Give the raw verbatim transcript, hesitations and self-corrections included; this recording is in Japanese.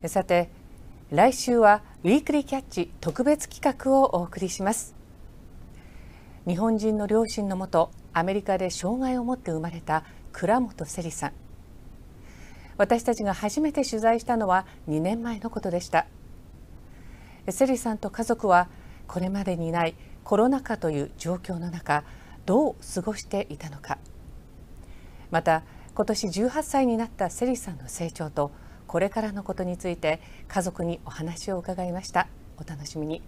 さて、来週はウィークリーキャッチ特別企画をお送りします。日本人の両親のもと、アメリカで障害を持って生まれた倉本セリさん。私たちが初めて取材したのはにねんまえのことでした。セリさんと家族はこれまでにないコロナ禍という状況の中、どう過ごしていたのか。また、今年じゅうはっさいになったセリさんの成長とこれからのことについて家族にお話を伺いました。お楽しみに。